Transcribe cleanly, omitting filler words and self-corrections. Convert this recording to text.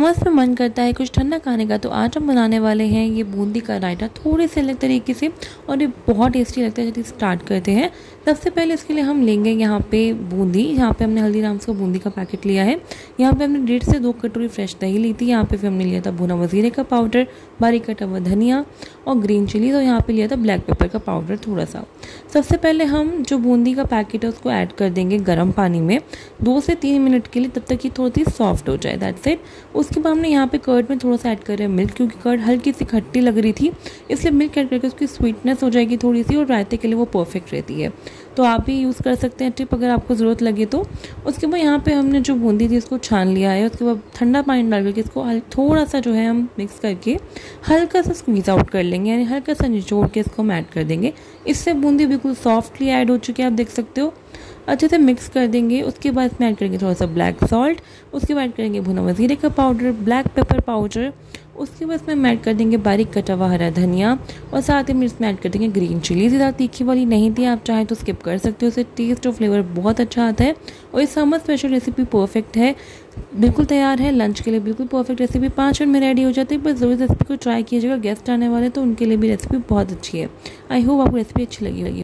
मस्त में मन करता है कुछ ठंडा खाने का, तो आज हम बनाने वाले हैं ये बूंदी का रायता थोड़े से अलग तरीके से, और ये बहुत टेस्टी लगता है। चलिए स्टार्ट करते हैं। सबसे पहले इसके लिए हम लेंगे यहाँ पे बूंदी। यहाँ पे हमने हल्दीराम्स का बूंदी का पैकेट लिया है। यहाँ पे हमने 1.5 से 2 कटोरी फ्रेश दही ली थी। यहाँ पे फिर हमने लिया था भुना हुआ जीरे का पाउडर, बारीक कटा हुआ धनिया और ग्रीन चिलीज, और यहाँ पे लिया था ब्लैक पेपर का पाउडर थोड़ा सा। सबसे पहले हम जो बूंदी का पैकेट है उसको ऐड कर देंगे गर्म पानी में 2 से 3 मिनट के लिए, तब तक कि थोड़ी सी सॉफ्ट हो जाए। That's it. उसके बाद हमने यहाँ पे कर्ड में थोड़ा सा ऐड कर रहे हैं मिल्क, क्योंकि कर्ड हल्की सी खट्टी लग रही थी, इसलिए मिल्क ऐड करके उसकी स्वीटनेस हो जाएगी थोड़ी सी, और रायते के लिए वो परफेक्ट रहती है। तो आप भी यूज़ कर सकते हैं टिप, अगर आपको ज़रूरत लगे तो। उसके बाद यहाँ पे हमने जो बूंदी थी उसको छान लिया है। उसके बाद ठंडा पानी डाल करके इसको थोड़ा सा जो है हम मिक्स करके हल्का सा स्क्वीज़ आउट कर लेंगे, यानी हल्का सा निचोड़ के इसको हम ऐड कर देंगे। इससे बूंदी बिल्कुल सॉफ्टली ऐड हो चुकी है, आप देख सकते हो। अच्छे से मिक्स कर देंगे। उसके बाद इसमें ऐड करेंगे थोड़ा सा ब्लैक सॉल्ट, उसके बाद ऐड करेंगे भुना हुआ जीरे का पाउडर, ब्लैक पेपर पाउडर, उसके बाद इसमें ऐड कर देंगे बारीक कटा हुआ हरा धनिया, और साथ ही में इसमें ऐड कर देंगे ग्रीन चिली। ज़्यादा तीखी वाली नहीं थी, आप चाहें तो स्किप कर सकते हो, उससे टेस्ट और फ्लेवर बहुत अच्छा आता है। और ये समर स्पेशल रेसिपी परफेक्ट है, बिल्कुल तैयार है लंच के लिए, बिल्कुल परफेक्ट रेसिपी 5 मिनट में रेडी हो जाती है। बस ज़रूर रेसिपी को ट्राई कीजिएगा, गेस्ट आने वाले तो उनके लिए भी रेसिपी बहुत अच्छी है। आई होप आपको रेसिपी अच्छी लगी होगी।